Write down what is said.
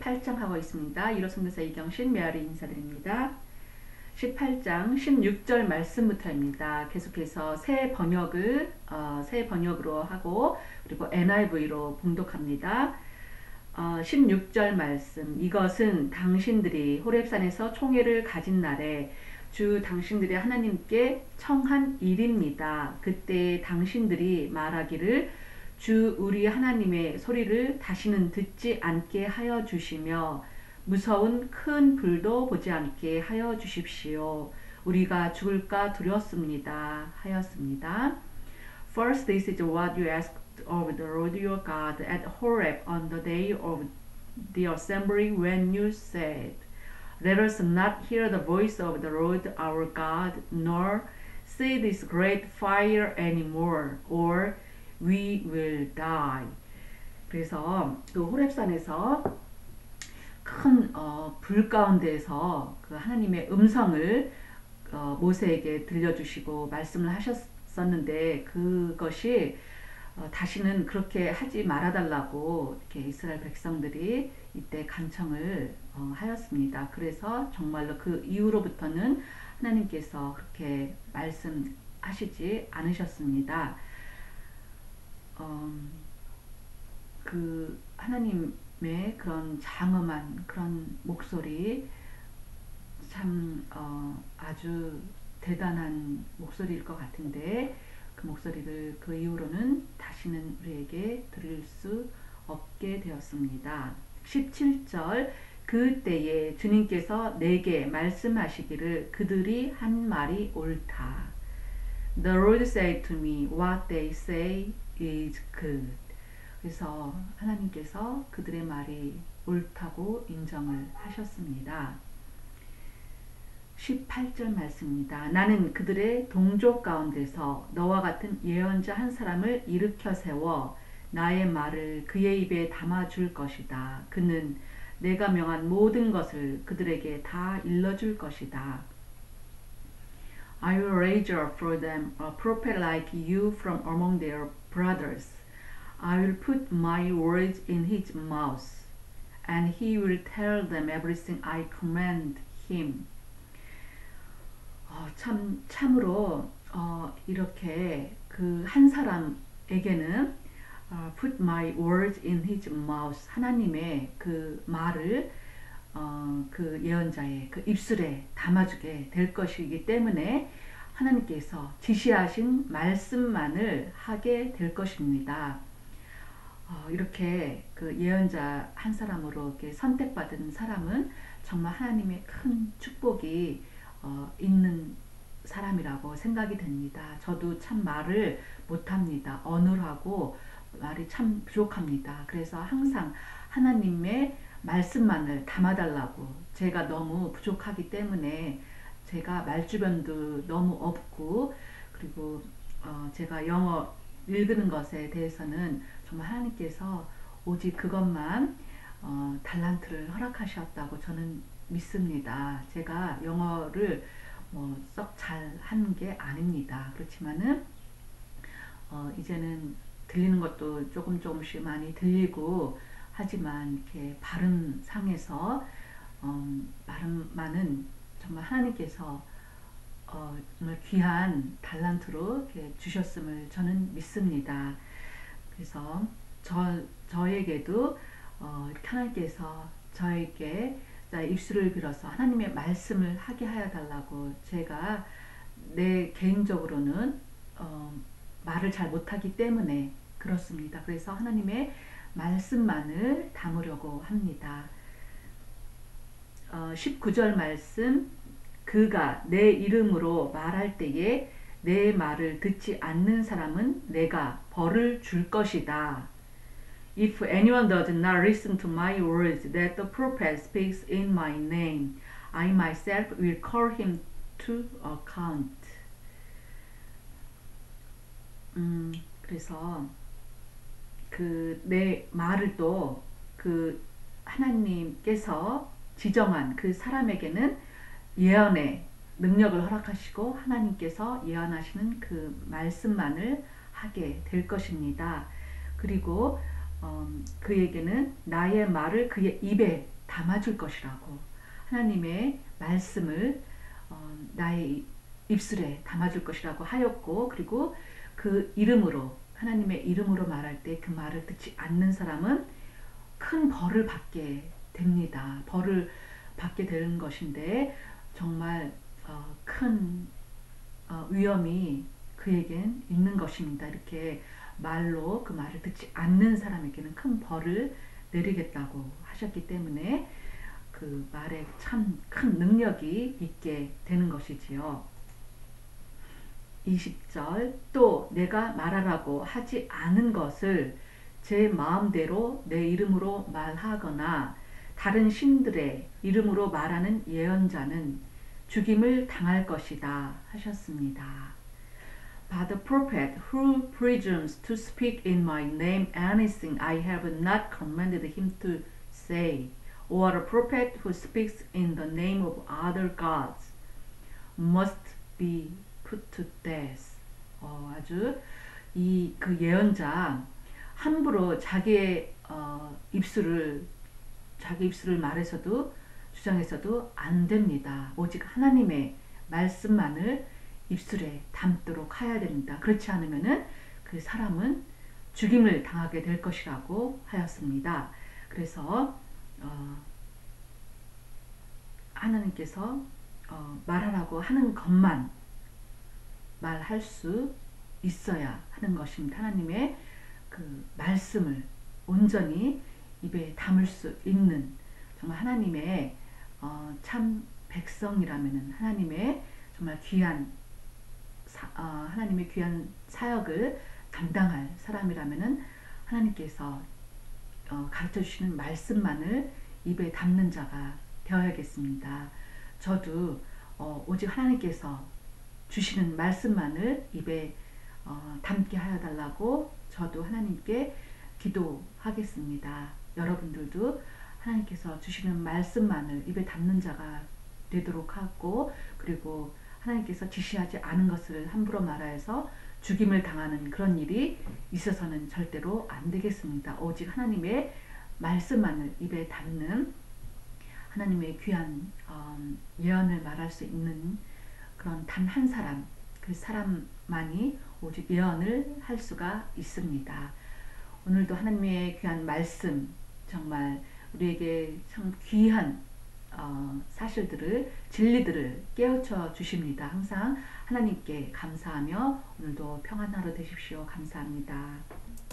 18장 하고 있습니다. 이로 성교사 이경신 메아리 인사드립니다. 18장 16절 말씀부터입니다. 계속해서 새 번역으로 하고 그리고 NIV로 봉독합니다. 16절 말씀. 이것은 당신들이 호렙산에서 총회를 가진 날에 주 당신들의 하나님께 청한 일입니다. 그때 당신들이 말하기를 주 우리 하나님의 소리를 다시는 듣지 않게 하여 주시며 무서운 큰 불도 보지 않게 하여 주십시오. 우리가 죽을까 두렵습니다. 하였습니다. First, this is what you asked of the Lord your God at Horeb on the day of the assembly when you said, Let us not hear the voice of the Lord our God, nor see this great fire anymore, or we will die. 그래서 그 호렙산에서 큰 불 가운데에서 그 하나님의 음성을 모세에게 들려주시고 말씀을 하셨었는데 그것이 다시는 그렇게 하지 말아달라고 이렇게 이스라엘 백성들이 이때 간청을 하였습니다. 그래서 정말로 그 이후로부터는 하나님께서 그렇게 말씀하시지 않으셨습니다. 그 하나님의 그런 장엄한 그런 목소리 참 아주 대단한 목소리일 것 같은데 그 목소리를 그 이후로는 다시는 우리에게 들을 수 없게 되었습니다. 17절 그때에 주님께서 내게 말씀하시기를 그들이 한 말이 옳다. The Lord said to me, what they say is good. 그래서 하나님께서 그들의 말이 옳다고 인정을 하셨습니다. 18절 말씀입니다. 나는 그들의 동족 가운데서 너와 같은 예언자 한 사람을 일으켜 세워 나의 말을 그의 입에 담아줄 것이다. 그는 내가 명한 모든 것을 그들에게 다 일러줄 것이다. I will raise up for them a prophet like you from among their brothers. I will put my words in his mouth, and he will tell them everything I command him. 참으로 이렇게 그 한 사람에게는 put my words in his mouth 하나님의 그 말을 그 예언자의 그 입술에 담아주게 될 것이기 때문에 하나님께서 지시하신 말씀만을 하게 될 것입니다. 이렇게 그 예언자 한 사람으로 이렇게 선택받은 사람은 정말 하나님의 큰 축복이 있는 사람이라고 생각이 됩니다. 저도 참 말을 못합니다. 어눌하고 말이 참 부족합니다. 그래서 항상 하나님의 말씀만을 담아달라고 제가 너무 부족하기 때문에 제가 말주변도 너무 없고 그리고 제가 영어 읽는 것에 대해서는 정말 하나님께서 오직 그것만 달란트를 허락하셨다고 저는 믿습니다. 제가 영어를 썩 잘 하는 게 아닙니다. 그렇지만은 이제는 들리는 것도 조금씩 많이 들리고 하지만 이렇게 발음 상에서 발음만은 정말 하나님께서 정말 귀한 달란트로 이렇게 주셨음을 저는 믿습니다. 그래서 저에게도 이렇게 하나님께서 저에게 입술을 빌어서 하나님의 말씀을 하게 하여 달라고 제가 내 개인적으로는 말을 잘 못하기 때문에 그렇습니다. 그래서 하나님의 말씀만을 담으려고 합니다. 19절 말씀 그가 내 이름으로 말할 때에 내 말을 듣지 않는 사람은 내가 벌을 줄 것이다. If anyone does not listen to my words that the prophet speaks in my name, I myself will call him to account. 그래서 그 내 말을 또 그 하나님께서 지정한 그 사람에게는 예언의 능력을 허락하시고 하나님께서 예언하시는 그 말씀만을 하게 될 것입니다. 그리고 그에게는 나의 말을 그의 입에 담아줄 것이라고, 하나님의 말씀을 나의 입술에 담아줄 것이라고 하였고, 그리고 그 이름으로, 하나님의 이름으로 말할 때 그 말을 듣지 않는 사람은 큰 벌을 받게 됩니다. 벌을 받게 되는 것인데 정말 큰 위험이 그에겐 있는 것입니다. 이렇게 말로 그 말을 듣지 않는 사람에게는 큰 벌을 내리겠다고 하셨기 때문에 그 말에 참 큰 능력이 있게 되는 것이지요. 20절, 또 내가 말하라고 하지 않은 것을 제 마음대로 내 이름으로 말하거나 다른 신들의 이름으로 말하는 예언자는 죽임을 당할 것이다 하셨습니다. But the prophet who presumes to speak in my name anything I have not commanded him to say, or a prophet who speaks in the name of other gods must be put to death. 아주 그 예언자 함부로 자기 입술을 말해서도 주장해서도 안 됩니다. 오직 하나님의 말씀만을 입술에 담도록 해야 됩니다. 그렇지 않으면은 그 사람은 죽임을 당하게 될 것이라고 하였습니다. 그래서 하나님께서 말하라고 하는 것만 말할 수 있어야 하는 것입니다. 하나님의 그 말씀을 온전히 입에 담을 수 있는, 정말 하나님의 참 백성이라면은, 하나님의 정말 하나님의 귀한 사역을 감당할 사람이라면은 하나님께서 가르쳐 주시는 말씀만을 입에 담는 자가 되어야겠습니다. 저도 오직 하나님께서 주시는 말씀만을 입에 담게 하여 달라고 저도 하나님께 기도하겠습니다. 여러분들도 하나님께서 주시는 말씀만을 입에 담는 자가 되도록 하고, 그리고 하나님께서 지시하지 않은 것을 함부로 말하여서 죽임을 당하는 그런 일이 있어서는 절대로 안 되겠습니다. 오직 하나님의 말씀만을 입에 담는, 하나님의 귀한 예언을 말할 수 있는 그런 단 한 사람, 그 사람만이 오직 예언을 할 수가 있습니다. 오늘도 하나님의 귀한 말씀, 정말 우리에게 참 귀한 사실들을, 진리들을 깨우쳐 주십니다. 항상 하나님께 감사하며 오늘도 평안한 하루 되십시오. 감사합니다.